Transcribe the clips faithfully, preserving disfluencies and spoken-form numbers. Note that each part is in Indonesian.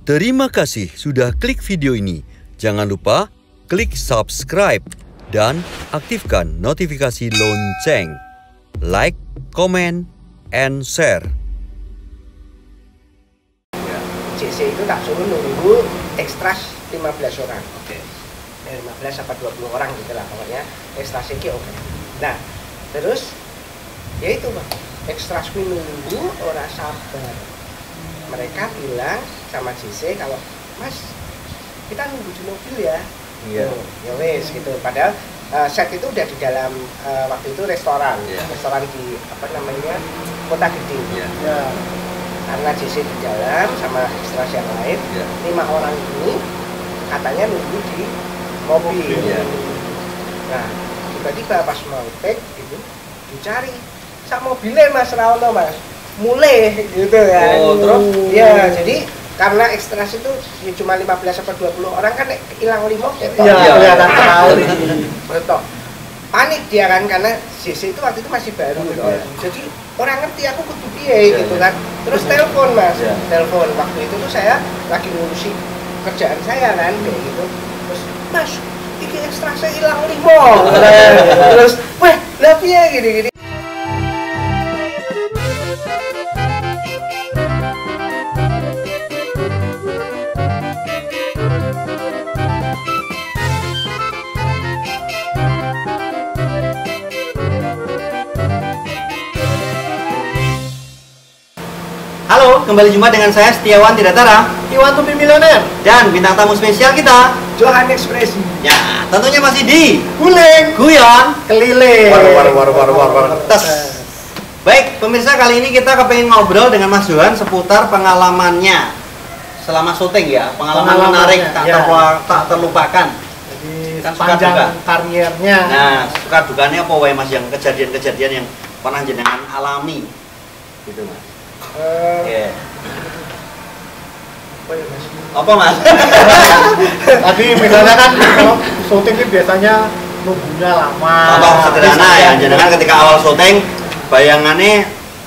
Terima kasih sudah klik video ini. Jangan lupa klik subscribe dan aktifkan notifikasi lonceng. Like, comment, and share. C C itu tak suruh nunggu ekstras lima belas orang. Oke. Eh, lima belas apa dua puluh orang gitu lah pokoknya. Ekstras iki oke. Nah, terus ya itu Bang. Ekstras nunggu ora sabar. Mereka bilang sama C C kalau Mas kita nunggu di mobil ya. Iya. Tuh, ya wes gitu. Padahal uh, set itu udah di dalam uh, waktu itu restoran, Iya. restoran di apa namanya Kota Gede. Iya. Ya. Karena C C di dalam sama ekstras yang lain, Iya. lima orang ini katanya nunggu di mobil. Iya. Nah, tiba-tiba pas mau take gitu dicari sak mobilnya Mas Raono Mas. Mulai gitu kan. Oh, terus? Ya, jadi karena ekstras itu ya cuma lima belas sampai dua puluh orang kan hilang lima ketok. Iya, kelihatan sekali. Betul. Panik dia kan karena C C itu waktu itu masih baru gitu. Iya. Jadi orang ngerti aku kudu piye Iya, gitu iya. kan. Terus telepon Mas. Iya. Telepon waktu itu tuh saya lagi ngurusi kerjaan saya kan kayak gitu. Terus Mas, iki ekstras saya hilang lima. Terus, "Wah, lah piye gini-gini?" Halo, kembali jumpa dengan saya Setiawan Tidatara Iwan Tupi Milioner, dan bintang tamu spesial kita. Johan Ekspresi, Ya, tentunya masih di Guling, Guyon Keliling. War war war war war war tes. Baik, pemirsa, kali ini kita kepengen ngobrol dengan Mas Johan seputar pengalamannya selama syuting ya, pengalaman Pengalamannya, menarik tak, ya. terlupa- tak terlupakan. Jadi Kan suka sepanjang duka. karirnya. Nah, suka dukanya apa wae Mas, yang kejadian-kejadian yang pernah jenengan alami gitu Mas. eh, Oke. apa ya, Mas? Apa Mas? Tadi misalnya kan kalau syuting ini biasanya nunggunya lama. Contoh sederhana ya, jenengan ketika awal syuting bayangannya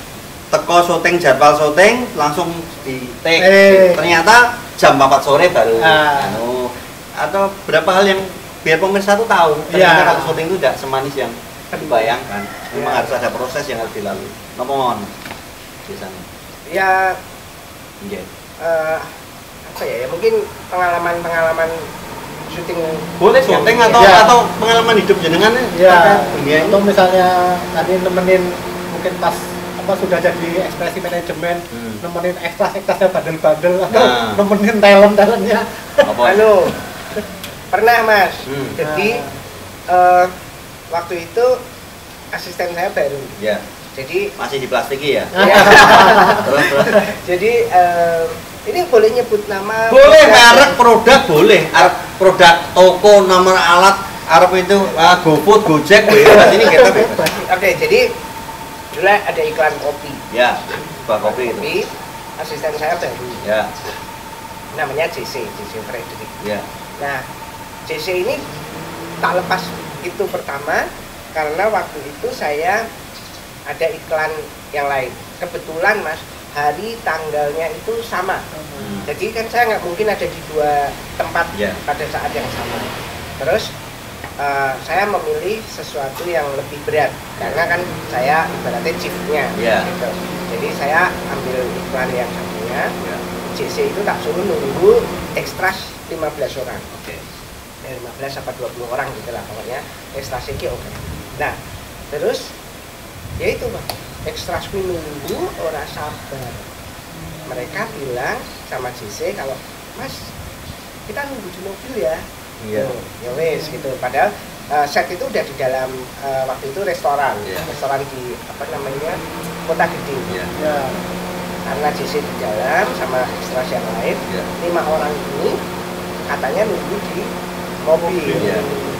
teko syuting, jadwal syuting langsung di take. Eh. Ternyata jam empat sore baru. Ah. Anu, atau berapa hal yang biar pemirsa tuh tahu ternyata Iya. kalau syuting itu tidak semanis yang dibayangkan. Memang Iya. harus ada proses yang harus dilalui. Ngomong biasanya. Ya Iya. eh, apa ya, ya mungkin pengalaman-pengalaman syuting Boleh syuting yang- atau Iya. atau pengalaman hidup jenengan Ya, dunia ini. atau misalnya tadi nemenin mungkin pas apa sudah jadi ekspresi manajemen, Hmm. nemenin ekstras-ekstrasnya bandel-bandel atau Nah. nemenin talent-talentnya. Apa? Halo, pernah Mas. Hmm. Jadi eh, waktu itu asisten saya baru. Ya, Jadi masih diplastiki ya. ya, Terus terus. jadi eh, ini boleh nyebut nama? Boleh, produk? merek produk boleh. Arep produk toko, nomor alat, Arab itu uh, GoFood, Gojek, bebas ini kita bebas. Oke, jadi dulu ada iklan kopi. Ya, buah kopi itu. Kopi, asisten saya baru. Ya, Namanya J C, J C Frederick. ya. Nah, J C ini tak lepas itu pertama karena waktu itu saya ada iklan yang lain. Kebetulan Mas, hari tanggalnya itu sama. Hmm. Jadi kan saya nggak mungkin ada di dua tempat Ya. pada saat yang sama. Terus eh, saya memilih sesuatu yang lebih berat karena kan saya ibaratnya chiefnya. Ya. Gitu. Jadi saya ambil iklan yang satunya. Ya. J C itu tak suruh nunggu ekstras lima belas orang. Oke. Ya, lima belas sampai dua puluh orang gitu lah pokoknya. Ekstras iki oke. Nah, terus ya itu Bang, ekstras nunggu ora sabar. Mereka bilang sama J C kalau Mas kita nunggu di mobil ya. Iya. Tuh, ya wes gitu. Padahal uh, set itu udah di dalam uh, waktu itu restoran, Iya. restoran di apa namanya Kota Gede. Iya. Ya, Karena J C di dalam sama ekstras yang lain, Iya. lima orang ini katanya nunggu di mobil. Iya.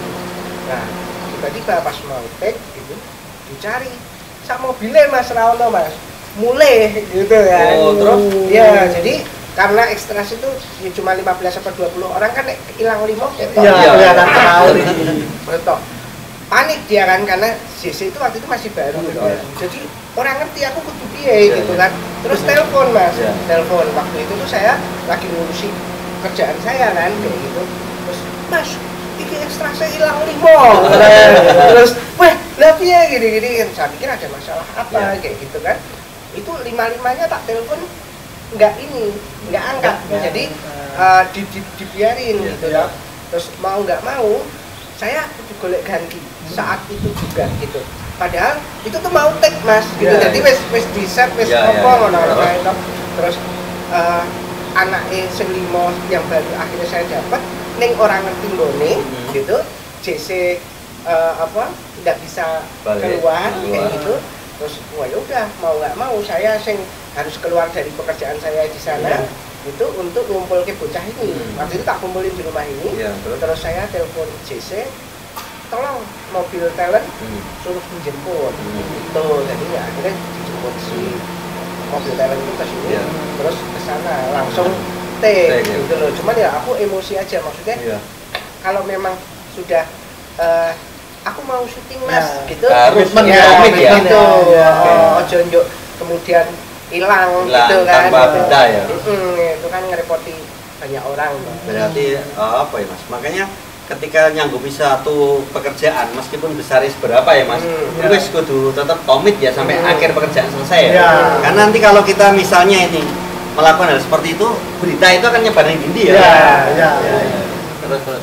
Nah, tiba-tiba pas mau take gitu dicari sak mobilnya Mas Raono Mas. Mulai gitu kan. Oh, terus? Ya, jadi karena ekstras itu ya cuma lima belas sampai dua puluh orang kan hilang lima ketok. ya, Iya. kelihatan sekali. Betul. panik dia kan, karena J C itu waktu itu masih baru gitu. Yeah. Jadi orang ngerti aku kudu piye yeah, gitu yeah. kan. Terus telepon Mas, yeah. telepon waktu itu tuh saya lagi ngurusi kerjaan saya kan kayak gitu. Terus Mas, iki ekstra saya hilang limo. Terus, wah, lah piye gini-gini. Saya pikir ada masalah apa yeah. kayak gitu kan. Itu lima-limanya tak telepon nggak ini, nggak angkat. Yeah. Jadi uh, di, di, dibiarin yeah. gitu ya. Terus mau nggak mau saya golek ganti saat itu juga gitu. Padahal itu tuh mau take Mas gitu. Yeah, jadi wes wes di set wes yeah, apa yeah, ngono yeah. itu. Terus uh, anaknya sing limo yang baru akhirnya saya dapat ning orang ngerti nggone hmm. gitu. J C uh, apa tidak bisa Balik, keluar, keluar kayak gitu. Terus wah ya udah mau nggak mau saya sing harus keluar dari pekerjaan saya di sana. Yeah. Itu untuk ngumpul ke bocah ini. Hmm. Waktu itu tak kumpulin di rumah ini. Ya, terus? terus saya telepon J C, tolong mobil talent hmm. suruh menjemput. Hmm. Itu jadi ya akhirnya dijemput si mobil talent itu ke sini. Ya. Terus ke sana langsung hmm. take gitu loh. Cuman ya aku emosi aja maksudnya. Ya. Kalau memang sudah uh, aku mau syuting Mas ya. Gitu. Harus ya, ya. Gitu. Ya. Oh, ojo kemudian hilang gitu kan tanpa benda ya. Mm, itu kan ngerepoti banyak orang. Berarti uh, apa ya Mas? Makanya ketika nyanggupi satu pekerjaan meskipun besarnya seberapa ya Mas, hmm, wis ya. Kudu tetap komit ya sampai hmm. akhir pekerjaan selesai ya. ya. Karena nanti kalau kita misalnya ini melakukan hal seperti itu, berita itu akan nyebarin dindi ya. Ya, ya. ya, ya. Terus terus.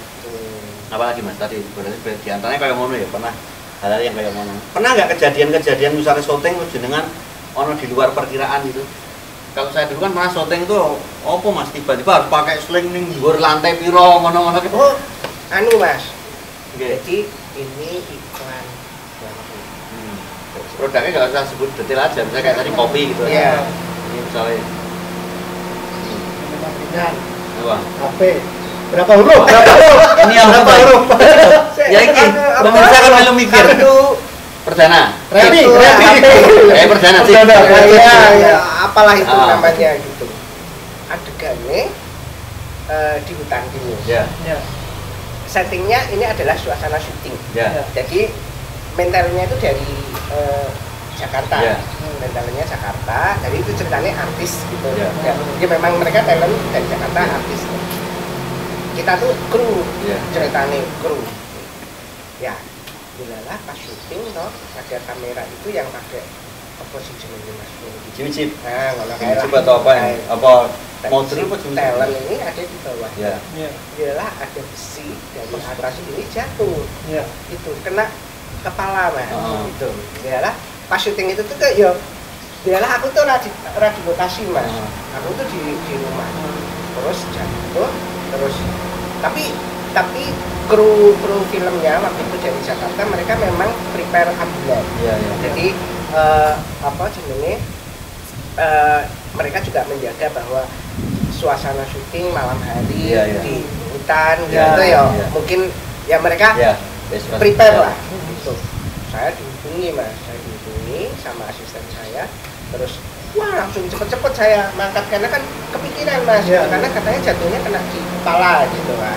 Hmm. Apa lagi Mas tadi? Berarti di antaranya kayak mono ya, pernah hal-hal yang kayak mono. Pernah nggak kejadian-kejadian misalnya syuting dengan ono di luar perkiraan gitu? Kalau saya dulu kan pernah syuting tuh, opo Mas tiba-tiba harus pakai sling ning dhuwur lantai piro ngono-ngono gitu. Oh, anu Mas. Okay. Jadi ini iklan. Hmm. Produknya nggak usah sebut detail aja, misalnya kayak tadi kopi gitu. Iya. Ini misalnya. Ringan. Apa? H P. Berapa huruf? Berapa huruf? Ini yang berapa huruf? Ya ini, pemirsa kan belum mikir. Perdana, Remi, Remi, eh perdana sih, ya, ya, apalah itu ah. namanya gitu. Adegannya uh, di hutan ini. Ya. Ya. Settingnya ini adalah suasana syuting. Ya. Jadi mentalnya itu dari uh, Jakarta. Ya. Mentalnya Jakarta. Jadi itu ceritanya artis gitu. Ya. Ya. Jadi memang mereka talent dari Jakarta ya. Artis. Kita tuh kru, ya. Ceritanya kru. Ya. Bilalah pas syuting toh ada kamera itu yang pakai apa sih jenisnya Mas? Cip-cip. Nah, kalau kayak cip atau apa yang apa model apa cip talent ini ada di bawah. Ya. Bilalah ada besi dari atas ini jatuh. Ya. Itu kena kepala Mas. Oh. Itu. Bilalah pas syuting itu tuh kayak yo bilalah aku tuh di di lokasi Mas. Oh. Aku tuh di di rumah. Terus jatuh terus tapi tapi kru kru filmnya waktu itu dari Jakarta mereka memang prepare ambulan. Ya, ya, jadi ya. Uh, apa jenenge uh, mereka juga menjaga bahwa suasana syuting malam hari ya, ya. Di hutan ya, gitu ya, ya mungkin ya mereka ya, prepare ya. Lah gitu. Saya dihubungi Mas, saya dihubungi sama asisten saya terus wah langsung cepet-cepet saya mangkat karena kan kepikiran Mas ya, karena katanya jatuhnya kena di kepala gitu kan.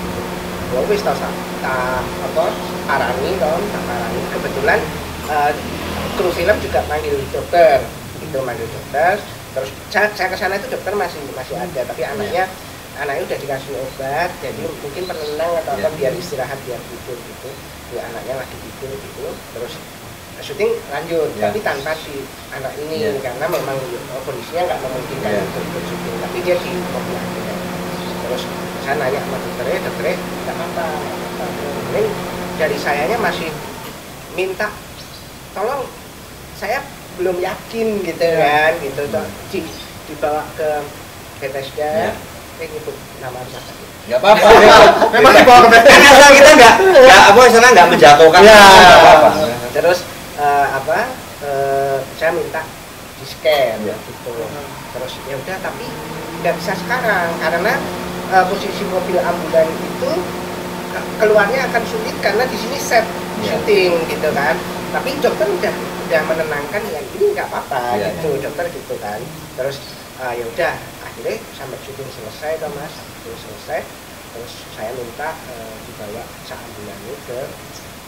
Ya wis tau tak apa arani kan tak arani kebetulan uh, kru film juga manggil dokter itu manggil dokter terus saya, saya kesana itu dokter masih masih ada tapi anaknya yeah. anaknya udah dikasih obat jadi mungkin penenang atau apa yeah. biar istirahat biar tidur gitu ya anaknya lagi tidur gitu terus syuting lanjut yeah. tapi tanpa si anak ini yeah. karena memang kondisinya nggak memungkinkan yeah. untuk syuting tapi dia di mobil aja terus saya nanya sama dokternya, dokternya nggak apa-apa. Ini dari sayanya masih minta, tolong saya belum yakin gitu kan, gitu. Di, dibawa ke Bethesda, ya. Eh nyebut nama rumah sakit. Nggak apa-apa. Memang dibawa ke Bethesda. Asal kita nggak, nggak apa misalnya nggak menjatuhkan. Ya. Apa-apa. Terus uh, apa? Uh, saya minta di scan, ya. Gitu. Terus ya udah, tapi nggak bisa sekarang karena Uh, posisi mobil ambulan itu keluarnya akan sulit karena di sini set yeah. syuting gitu kan. Tapi dokter udah udah menenangkan ya ini nggak apa-apa yeah, gitu yeah. dokter gitu kan. Terus uh, ya udah akhirnya sampai syuting selesai toh Mas, syuting selesai terus saya minta uh, dibawa saat ambulannya ke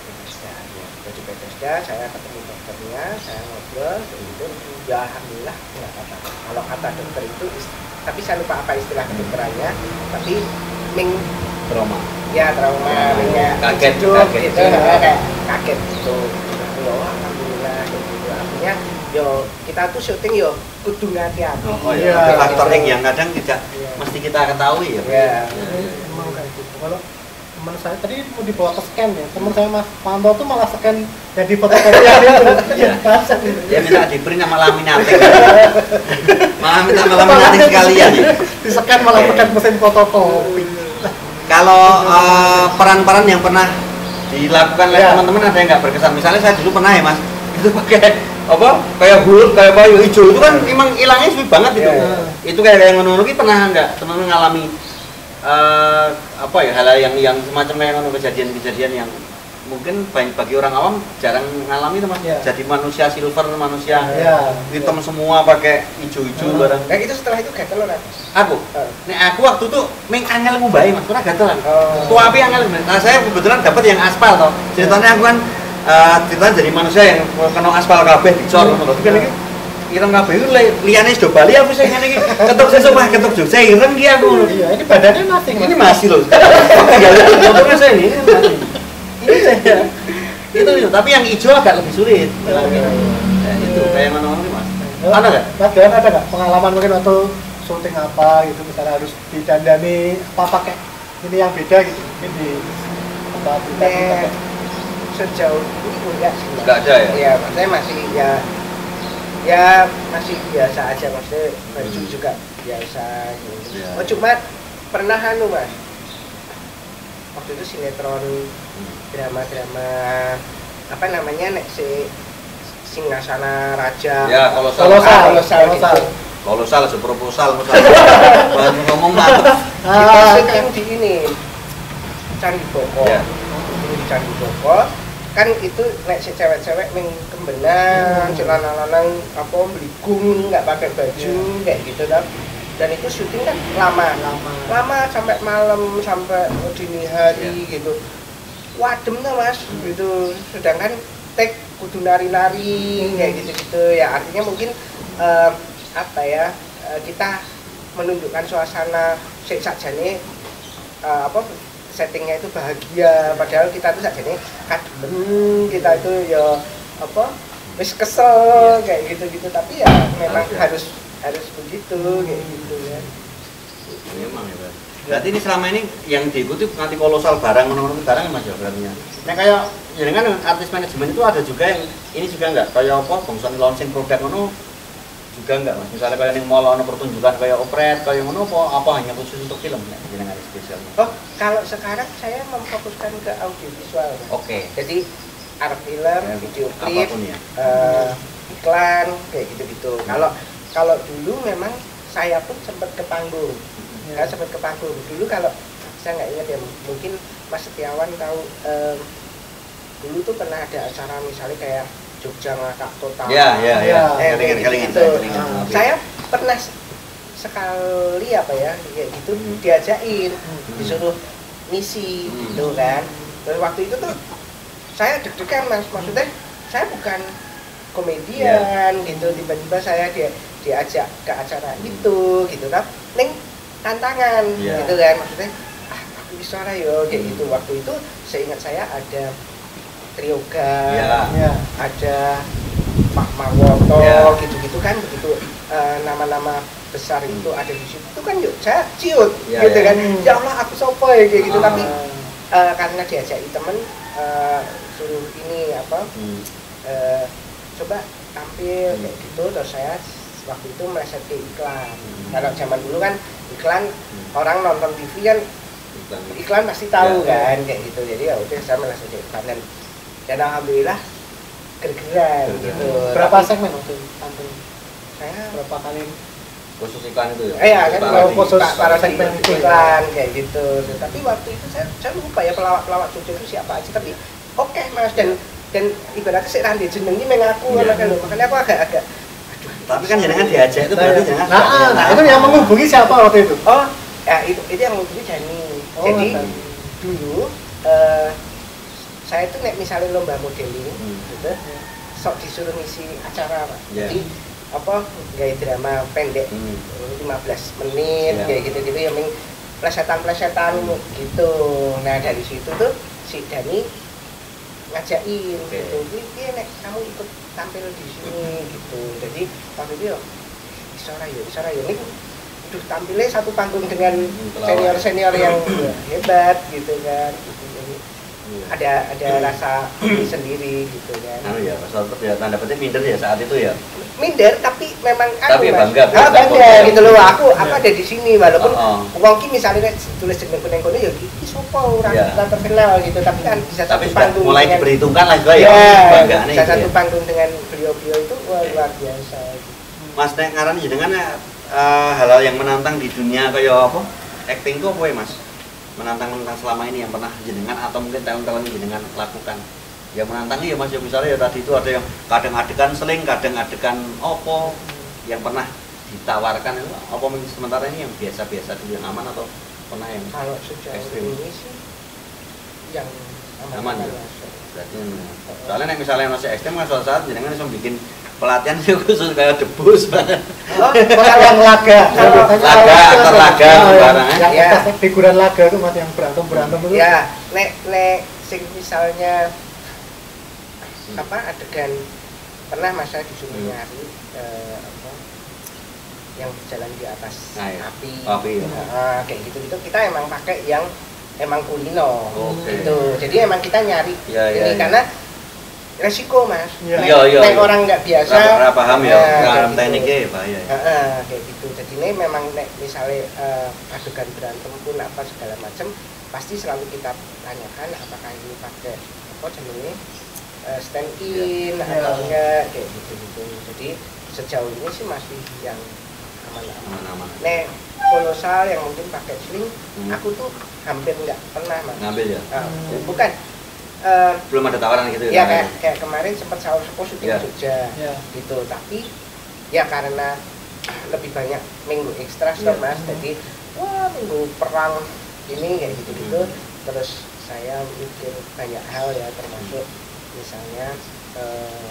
Bethesda ya. Jadi Bethesda saya ketemu dokternya, saya ngobrol gitu. Ya alhamdulillah nggak apa-apa. Kalau kata dokter itu, tapi saya lupa apa istilah kedokterannya, tapi ming trauma. Ya trauma, Ya, ya, kaget, hidup, kaget, gitu, ya. kayak kaget gitu. Yo alhamdulillah gitu. Artinya yo kita tuh syuting yo kudu hati-hati. Oh Iya. iya, faktor yang kadang tidak Iya. mesti kita ketahui ya. Iya. Emang kayak gitu. Kalau teman saya tadi mau dibawa ke scan ya, teman saya Mas Panto tuh malah scan yang di fotokopian itu. Iya, pasang gitu. Dia minta di print sama laminating. Malah minta sama laminating sekalian ya. Di scan malah scan mesin fotokopi. Kalau eh, peran-peran yang pernah dilakukan oleh Ya. teman-teman ada yang nggak berkesan? Misalnya saya dulu pernah ya mas, itu pakai apa? Kayak Hulk, kayak Bayu hijau itu kan memang hilangnya sulit banget itu. Ya. Itu kayak kayak ngono iki pernah nggak teman-teman ngalami eh, apa ya hal yang yang semacam kayak ngono kejadian-kejadian yang mungkin banyak bagi orang awam jarang ngalami itu mas. Ya. Jadi manusia silver, manusia Ya. hitam semua pakai hijau-hijau Hmm. barang. Kayak itu setelah itu gatel loh. Aku, Eh. nek aku waktu itu meng angel ngubahi mas, pernah gatelan. Oh. Tua api angel. Nah saya kebetulan dapat yang aspal toh. Ceritanya aku kan uh, ceritanya jadi manusia yang kena aspal kabeh dicor ngono lho. Tapi kan iki ireng kabeh iku li- liyane do Bali aku sing ngene iki ketuk sesuk mah ketuk Jogja ireng ki aku ngono. Iya, ini badannya masing. Ini masih loh. Tinggal motornya saya ini ini masih. Ini saya. Itu itu, tapi yang hijau agak lebih sulit. Oh, iya. Ya, itu kayak mana-mana nih mas. Ada nggak? Mas Dewan ada nggak pengalaman mungkin waktu syuting apa gitu, misalnya harus didandani apa pakai ini yang beda gitu, mungkin di apa berita Nek, sejauh ini enggak sih. Mas. Nggak ada ya? Iya, maksudnya masih ya ya masih biasa aja, maksudnya baju Hmm. juga biasa gitu. Iya. Oh cuma pernah anu mas, waktu itu sinetron drama-drama apa namanya nek si Singgasana Raja. Ya, kolosal. Kolosal, Ah, kolosal, kolosal. gitu. Kolosal, seproposal, baru ngomong mantep. Kita Ah, syuting di ini Candi Boko. Ya. Syuting di Candi Boko. Kan itu nek si cewek-cewek ming kembenan, Hmm. celana lanang apa beligung, nggak pakai baju kayak gitu kan. Dan itu syuting kan lama, lama. lama sampai malam sampai dini hari gitu. Wadem tuh mas, gitu. Sedangkan take kudu nari-nari kayak gitu-gitu ya, artinya mungkin eh, apa ya eh, kita menunjukkan suasana sik sakjane eh, apa settingnya itu bahagia, padahal kita tuh sakjane kadem, kita itu ya apa wis kesel kayak gitu-gitu, tapi ya memang Harus ya. harus harus begitu kayak gitu ya. Memang ya, Bang. Berarti ini selama ini yang diikuti nanti kolosal barang menurut barang mas ya berarti. Nah kayak ya dengan artis manajemen itu ada juga yang ini juga enggak kayak apa bangsa launching produk ngono juga enggak mas. Misalnya kayak yang mau ono pertunjukan kayak operet kayak ngono apa, apa hanya khusus untuk film ya dengan ada spesial. Oh kalau sekarang saya memfokuskan ke audiovisual. Oke. Jadi art film, Ya, video klip, apapun ya. eh, iklan kayak gitu-gitu. Kalau kalau dulu memang saya pun sempat ke panggung, Ya. saya sempat ke panggung. Dulu kalau saya nggak ingat ya, mungkin Mas Setiawan tahu. em, dulu tuh pernah ada acara misalnya kayak Jogja Ngakak Total. Ya ya ya. Ya. Eh, Keringan kayak keringan gitu. saya keringan. Ah, Saya pernah s- sekali apa ya kayak gitu Hmm. diajakin, Hmm. disuruh misi Hmm. gitu kan. Dan waktu itu tuh saya deg-degan mas, maksudnya saya bukan komedian gitu, tiba-tiba saya dia diajak ke acara itu gitu kan, neng tantangan Ya. gitu kan, maksudnya ah aku bisa lah yo kayak Hmm. gitu. Waktu itu seingat saya ada Trioga, Ya. Ya. ada Pak Marwoto Ya. gitu-gitu kan, begitu eh, nama-nama besar itu ada di situ itu kan yuk saya ciut Ya, gitu ya. kan, ya Allah aku sopo ya kayak gitu. Ah. Tapi eh, karena diajaki temen eh, suruh ini apa Hmm. eh, coba tampil Hmm. kayak gitu, terus saya waktu itu meleset ke iklan. Hmm. Kalau zaman dulu kan iklan Hmm. orang nonton T V kan Iklan. iklan pasti tahu Ya, ya. kan kayak gitu, jadi ya udah saya meleset ke iklan dan, dan alhamdulillah gergeran Gergeran. gitu. Berapa Tapi segmen waktu itu tampil? saya Berapa kali? Khusus iklan itu ya. eh ya kan Parodi. kalau khusus Pak, para segmen segmen itu ya. iklan kayak gitu. Tapi waktu itu saya saya lupa ya pelawak-pelawak Jogja itu siapa aja, tapi oke mas, dan dan ibaratnya sih nanti jenengi mengaku Iya. kan, makanya aku agak-agak Tapi kan jangan diajak itu berarti jangan. Nah, nah, itu yang menghubungi siapa waktu itu? oh ya itu itu yang menghubungi Jani. Oh, Jadi Jani. dulu eh, saya tuh nek misalnya lomba modeling Hmm. gitu sok disuruh ngisi acara Pak. Yeah. Jadi apa gaya drama pendek Hmm. lima belas menit Yeah. kayak gitu-gitu yang meng plesetan-plesetan Hmm. gitu. Nah dari situ tuh si Dani ngajakin Oke. gitu, dia nek kamu ikut tampil di sini gitu. Jadi waktu itu yo isora yo isora yo ini aduh tampilnya satu panggung dengan senior senior yang hebat gitu kan gitu. Jadi Iya. ada ada rasa ini sendiri gitu kan. Anu ya, pas waktu ya tanda petik minder ya saat itu ya. Minder tapi memang Tapi anu, Mas. bangga, ah, bisa bangga foto. gitu loh, aku aku ada di sini walaupun Oh, oh. wong ki misalnya nek tulis jeneng kuning kono ya iki sapa ora Iya. ora terkenal gitu tapi kan bisa Tapi satu sudah panggung mulai dengan- diperhitungkan lah juga ya. ya, Banggaannya bisa itu satu ya. panggung dengan beliau-beliau itu wah luar biasa gitu. Mas nek ngaran jenengan uh, hal-hal yang menantang di dunia kayak apa? Acting itu apa ya, Mas? Menantang-menantang selama ini yang pernah jenengan atau mungkin tahun-tahun ini jenengan lakukan. Yang menantang ya Mas ya misalnya ya tadi itu ada yang kadang adegan seling, kadang adegan opo yang pernah ditawarkan itu apa mungkin sementara ini yang biasa-biasa dulu yang aman atau pernah yang Kalau sejauh ekstrim? ini sih yang Aman, ya? ya. berarti hmm. soalnya nek misalnya masih ekstrem kan suatu saat jenengan bisa bikin pelatihan sih khusus kayak debus banget. Oh, Kalau yang laga, Kalau- Laga, aktor laga, sembarang, yang ya. yang figuran laga itu mas yang berantem berantem itu. Ya, nek nek sing misalnya apa adegan pernah masa disuruh Hmm. nyari eh, apa yang berjalan di atas Nah, ya. api, Api, ya. Nah, kayak gitu gitu kita emang pakai yang emang kulino Oke. gitu jadi emang kita nyari Ya, ya, ini ya. karena resiko mas Iya. nek, Iya, iya, nek iya. orang nggak biasa Ora ora paham ya, nah, ora kayak paham gitu. tekniknya ya bahaya ya. Heeh, kayak gitu. Jadi ini memang nek misalnya eh, adegan berantem pun apa segala macam pasti selalu kita tanyakan apakah ini pakai apa jenenge eh, stand in Ya. atau enggak kayak gitu gitu. Jadi sejauh ini sih masih yang aman-aman. Aman-aman. Nek kolosal yang mungkin pakai sling, Hmm. aku tuh hampir nggak pernah mas. Ngambil ya. Ah, Hmm. bukan. eh, Belum ada tawaran gitu ya ya. kayak kayak kemarin sempat sahur sepo syuting Ya. Jogja Ya. gitu tapi ya karena lebih banyak minggu ekstra Ya. mas jadi wah minggu perang ini kayak gitu gitu Hmm. terus saya mikir banyak hal ya termasuk misalnya eh,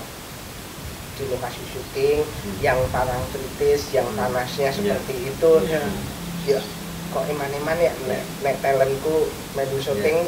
di lokasi syuting Hmm. yang parang kritis yang Hmm. panasnya Ya. seperti itu Iya. ya kok eman-eman ya nek, nek talentku melu syuting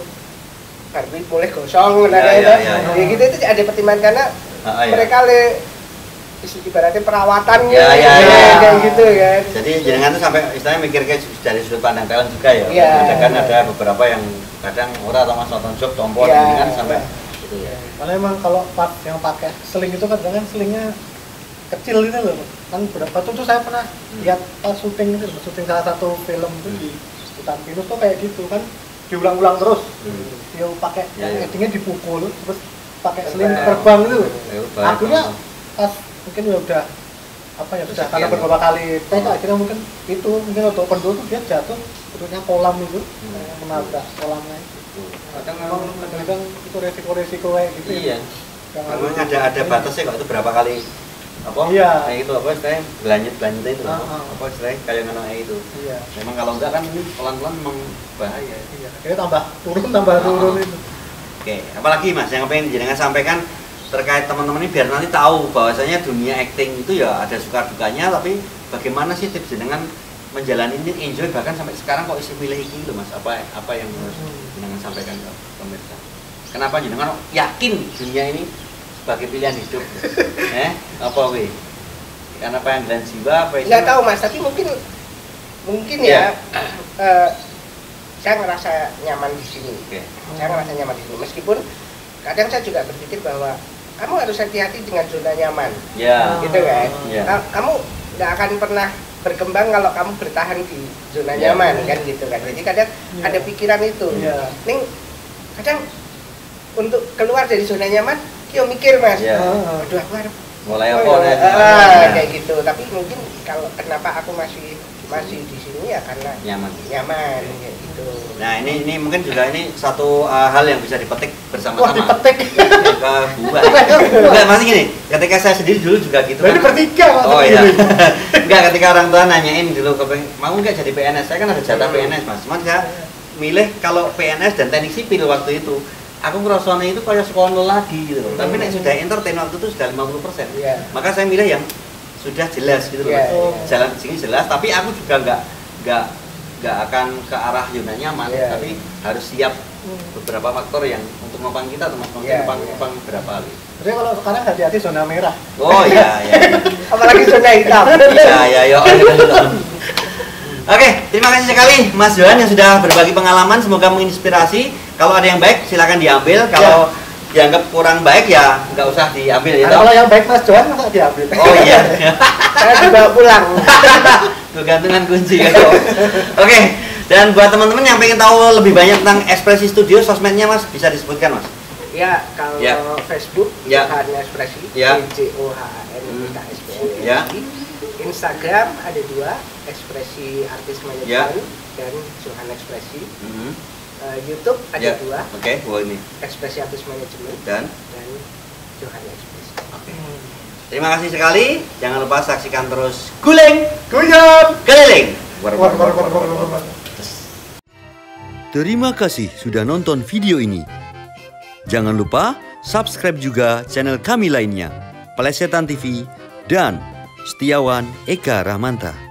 Barbie mulai gosong nah, Ya, kayak ya, gitu. ya, Ya gitu itu ada pertimbangan karena Ah, ya. mereka le isi- ibaratnya perawatan Ya, ya, gitu, ya. kayak gitu kan. Jadi jangan tuh sampai istilahnya mikir kayak dari sudut pandang talent juga ya. Iya. Ada kan ada beberapa yang kadang ora atau mas nonton job tompol Iya. ini kan sampai gitu ya. Karena emang kalau part yang pakai seling itu kan kan selingnya kecil gitu loh. Kan berapa tuh, tuh saya pernah lihat pas syuting itu, syuting salah satu film itu di hutan pinus tuh kayak gitu kan diulang-ulang terus. Hmm. Dia pakai Ya, ya. endingnya dipukul terus pakai seling Terbang. terbang gitu. Ya, baik. Akhirnya pas mungkin ya udah apa ya sudah karena Sekian. beberapa kali tek Oh. akhirnya mungkin itu mungkin untuk pendul tuh dia jatuh turunnya kolam itu Hmm. kayak menabrak kolamnya itu. Kadang Emang kadang-kadang itu resiko-resiko kayak gitu ya. iya. Yang Memang harus- ada ada batasnya kok itu berapa kali apa? Iya. Kayak itu apa istilahnya berlanjut berlanjut itu. Ah, ah. Apa istilahnya kayak ngono itu. Iya. Memang kalau enggak kan ini pelan-pelan memang bahaya. Iya. Akhirnya tambah turun tambah Ah. turun itu. Oke, apalagi Mas yang pengen jenengan sampaikan terkait teman-teman ini biar nanti tahu bahwasanya dunia acting itu ya ada suka dukanya tapi bagaimana sih tips jenengan menjalani ini enjoy bahkan sampai sekarang kok isi pilih ini loh Mas apa apa yang harus jenengan sampaikan ke pemirsa kenapa jenengan yakin dunia ini sebagai pilihan hidup eh apa wih karena apa yang dan jiwa apa itu Nggak tahu mas, tapi mungkin mungkin Iya. ya eh, saya ngerasa nyaman di sini. oke Saya ngerasa nyaman di sini meskipun kadang saya juga berpikir bahwa kamu harus hati-hati dengan zona nyaman, ya gitu kan? Iya. Ka- Kamu nggak akan pernah berkembang kalau kamu bertahan di zona Iya. nyaman kan gitu kan. Jadi kadang Iya. ada pikiran itu. Iya. Ning kadang untuk keluar dari zona nyaman, kyo mikir mas. Iya. Ah. Aduh aku harus mulai oh, apa ya, nih? ah, kayak gitu. Tapi mungkin kalau kenapa aku masih masih di sini ya karena nyaman nyaman kayak gitu. nah ini ini mungkin juga ini satu uh, hal yang bisa dipetik Wah bersama-sama dipetik. ke buah. Enggak, masih gini, ketika saya sendiri dulu juga gitu Berarti kan. bertiga Mas. Oh iya. Enggak, ketika orang tua nanyain dulu ke mau enggak jadi P N S. Saya kan ada jatah P N S, Mas. Cuman saya milih kalau P N S dan teknik sipil waktu itu. aku ngerasanya itu kayak sekolah lagi gitu loh. Hmm. Tapi nek sudah entertain waktu itu sudah lima puluh persen. Iya. Maka saya milih yang sudah jelas gitu loh. Iya, Mas. iya. Jalan ke sini jelas, tapi aku juga nggak nggak nggak akan ke arah zona nyaman, Iya, tapi iya. harus siap beberapa faktor yang untuk nopang kita teman teman Iya, nopang iya. nopang berapa kali. Jadi kalau sekarang hati-hati zona merah. Oh iya iya. Apalagi zona hitam. Iya iya iya. Oke, terima kasih sekali Mas Johan yang sudah berbagi pengalaman, semoga menginspirasi. Kalau ada yang baik silakan diambil, kalau dianggap kurang baik ya nggak usah diambil ya. Nah, toh? kalau yang baik Mas Johan masa diambil? Oh iya. Saya dibawa pulang. Gantungan kunci ya. Oke, dan buat teman-teman yang pengen tahu lebih banyak tentang Ekspresi Studio, sosmednya Mas bisa disebutkan Mas? Ya, kalau Ya. Facebook, Ya. Johan Ekspresi, Ya. J O H A N K S P R S I. Ya. Instagram ada dua, Ekspresi Artis Ya. Manajemen dan Johan Ekspresi. Mhm. Eh, YouTube ada Ya. dua, Oke, wah ini Ekspresi Artis Manajemen dan dan Johan Ekspresi. oke. Terima kasih sekali. Jangan lupa saksikan terus Guling Guyon. Keliling. War, war, war, war, war, war, war. Terima kasih sudah nonton video ini. Jangan lupa subscribe juga channel kami lainnya, Plesetan T V dan Setiawan Eka Rahmanta.